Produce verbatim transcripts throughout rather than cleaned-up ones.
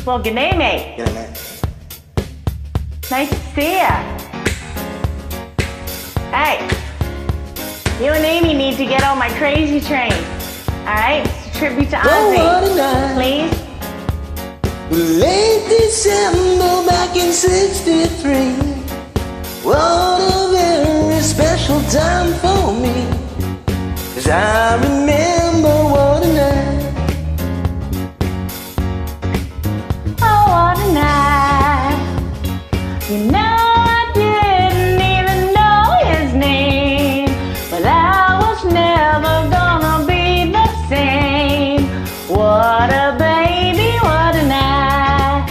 Well, good day, mate. Good night. Nice to see ya. Hey, you and Amy need to get on my crazy train. Alright? It's a tribute to Oh, what a Ozzy. night. Please? Late December back in sixty-three. What a very special time for me. 'Cause I remember what a night. Oh, what a night. You know I didn't even know his name, but I was never gonna be the same. What a baby, what a night.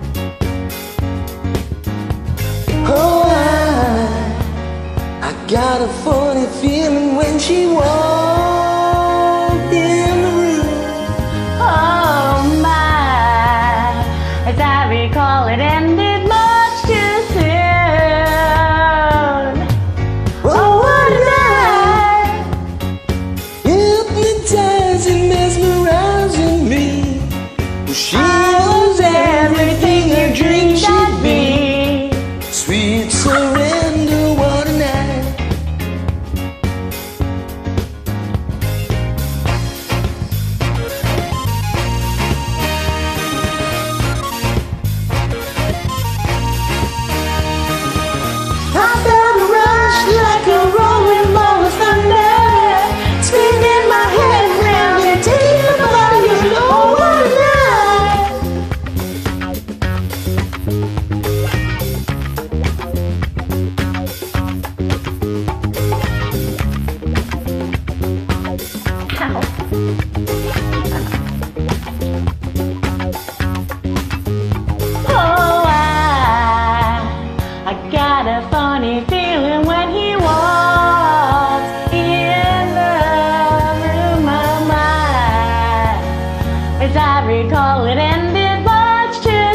Oh, I, I got a funny feeling when she walked in the room. Oh my, as I recall it ended much too soon. Oh, what a night. Hypnotizing, mesmerizing me. She was everything I dreamed she'd be. Sweet surrender, what a night. I felt a rush like a rolling ball of thunder, spinning my head round and taking my body. Oh, what a night. Ow. Oh, I, I got a funny feeling when he walks in the room of mine. As I recall, it ended much too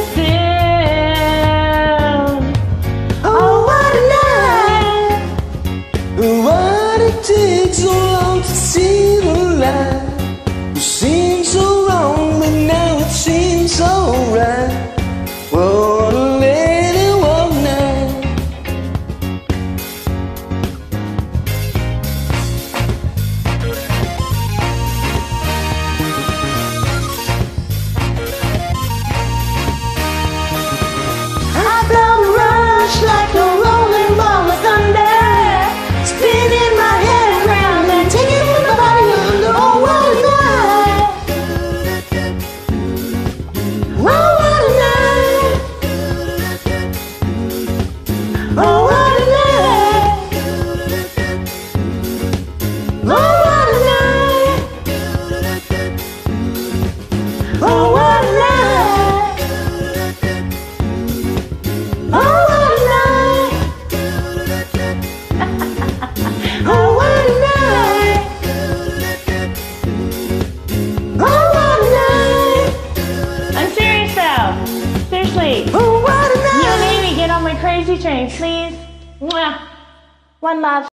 soon. Oh, what a night. What it takes so long to see the light. It seemed so wrong, but now it seems so right. What a lady, what a night. I felt a rush like a rolling ball of thunder, spinning my head around and taking my body under. Oh, what a night. Oh, what a night. Oh, what a night. Oh, what a night. Oh, what a night. Oh, what a night. Oh, what a night. Oh, what a night. I'm serious though. Seriously. Oh, what a You and night. Amy get on my crazy train, please. Mwah. One love.